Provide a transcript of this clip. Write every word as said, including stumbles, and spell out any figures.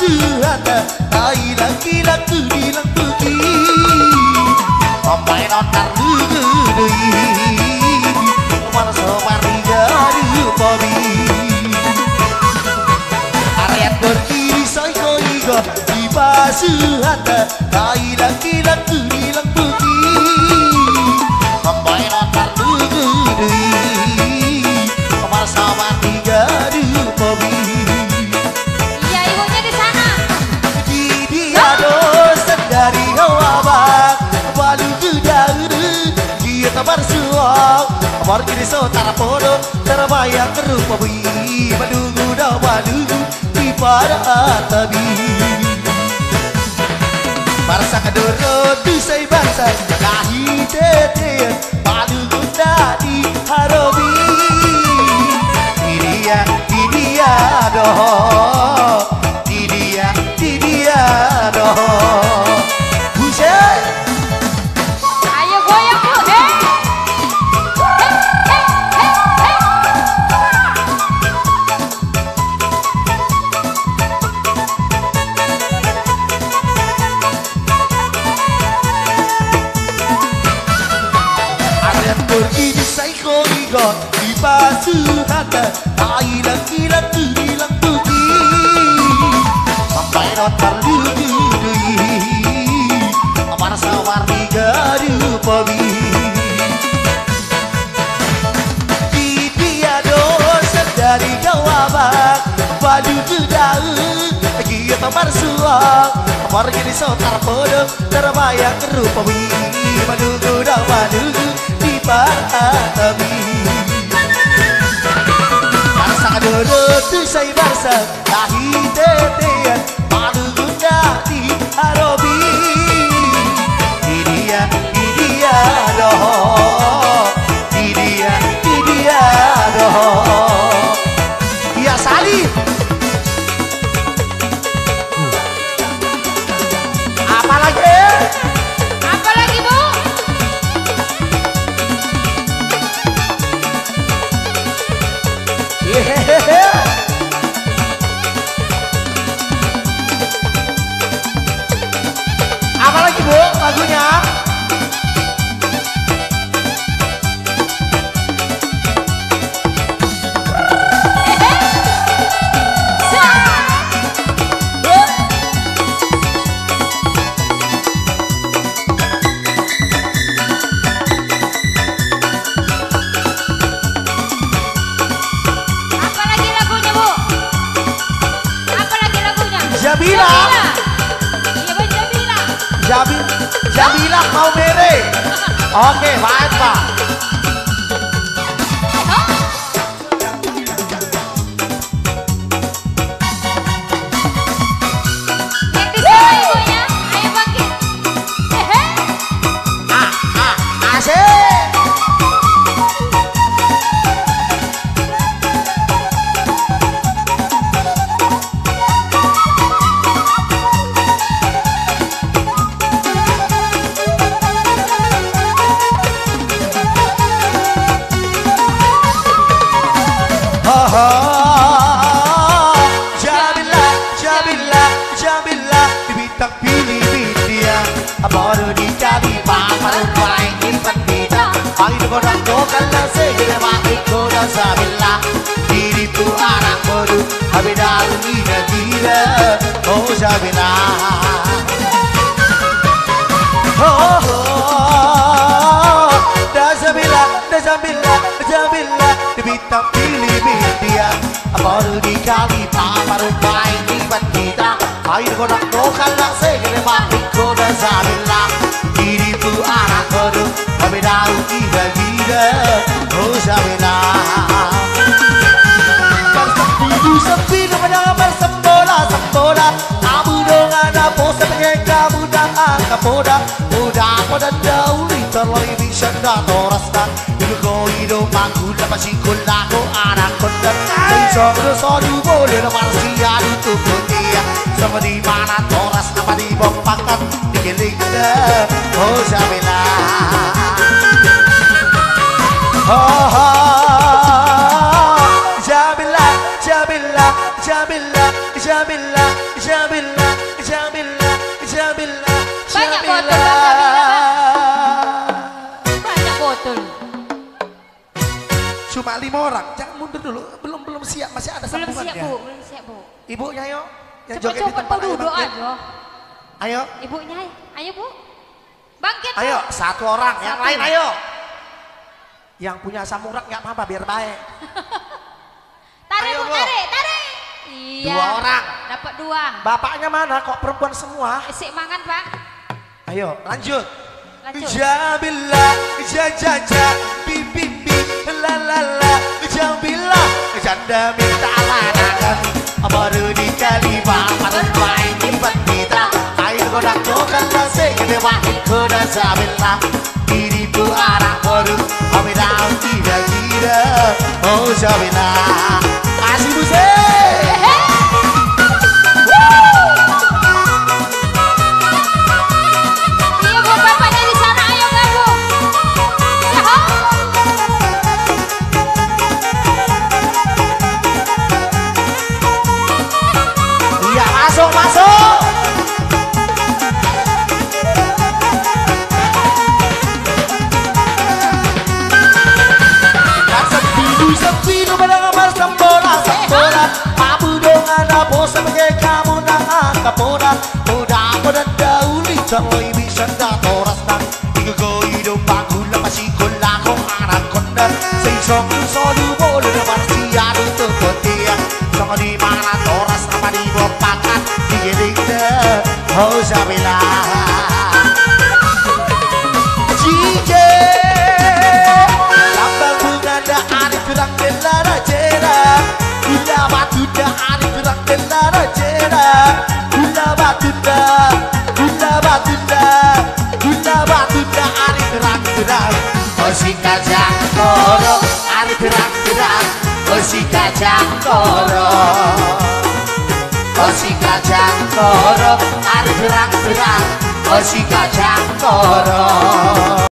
suhata ai lagi laku bilang pergi sampai nonton dulu malas mari garu babi area berdiri saya iga di basuhata ai lagi laku bilang pergi sampai nonton dulu malas mari garu babi. Dari hawa bak, balu tudaru, dia tabar suak, amar kiri so tarapodo, tarabayang kerupa bui, badugu da badugu di para tabi. Barsa kadoro tu say barsa, kahi tete, badugu da di harobi. Didia, didia doh, didia, didia doh. Ayo goyang yuk, hei. Area pergi saya korigo di basuhata, ai lagi laku bilang pergi sampai nonton dulu. Warna-warni garu babi di dia dosa dari gawabak badu judau dia tamar suak amar gini sotar podo terbayang rupa wi madugu da madugu di paratabi barsa kadodo tu say barsa lahi tetean madugu da di harobi. Dia doh, dia, dia doh, ya Sali. Apa lagi? Apa lagi bu? Hehehe. Apa lagi bu lagunya? Jabila, iya bang Jabila. Jabil, Jabila mau mere. Oke, baik pak. Yang di sana ibunya, ayo bangkit. Hehe. Ah, ah, asik. Jabila, Jabila, Jabila, bibitang pilih dia, baru dicari pamer baik di pendida. Pagi orang dokal nasi lewat ikut Jabila, diri tu anak baru, habis ina gila, oh Jabila, oh oh, dah Jabila, dah Jabila, Jabila, bibitang pilih dia. Baru dikali pamer baik di pendida. Air kodak dokal nak segera balik kodak Jabila. Diri tu anak baru, kami tahu gila-gila, oh Jabila. Sepi tu sepi tu menang bersembola sembola. Kamu dengan apa sebenarnya kamu dah angkat poda, poda poda dauli terloi bisa dah toraskan. Ibu kau hidup aku dapat singkulah kau anak kodak. Soalnya soalnya boleh lepas siar itu putih. Sama di mana toras apa di bompakan digeliknya, oh Jabila. Oh, oh, Jabila, Jabila, Jabila, Jabila. Jamila, Jamila, Jamila, Banyak Jamila. botol, Bang Jamila, banyak botol. Cuma lima orang, jangan mundur dulu. Belum belum siap, masih ada Belum sambungannya. siap bu, belum siap bu. Ibunya yuk, yang joget di Cepat-cepat tempat mau ayo duduk bangkit. aja. Ayo, Ibunya, ayo bu. Bangkit Bu. ayo, satu orang, yang Satu. lain ayo. Yang punya samurak nggak apa-apa, biar baik. Tarik Ayo, bu, Bu. tarik, tarik. Iya. Dua orang. Dapat dua. Bapaknya mana? Kok perempuan semua? Isik mangan pak. Ayo, lanjut. Lanjut. Jamila, jajaja, bibi, bi, la la la, Jamila, janda minta lana kami, baru di kalima, bermain di bandita, air kodak kokan nasi, gede wahid kodak Jamila, diri tu anak baru, kami tahu tidak tidak, oh Jamila, kasih musik. Iya bu, bapaknya di sana, ayo nggak bu? Saha? Iya, masuk, masuk. Dan sepi-sepi nu mendengar sembola sembola, abu dengan apa sebagai kamu nak kapora, muda pada dauli caloi bisa datoras nang, ikaw hidup aku masih kulang kong anak kondan, seisong solu boleh dapat siar untuk kotia, song di mana toras nama di bopakan, digiring deh, oh Jamila. Jije, lambang bunga dah ari kurang delara jera, gula batu dah ari kurang delara jera, gula batu dah, gula batu dah, gula batu dah ari kurang kurang, osika jangkoro ari kurang kurang, osika jangkoro, osika jangkoro ari kurang kurang, osika jangkoro.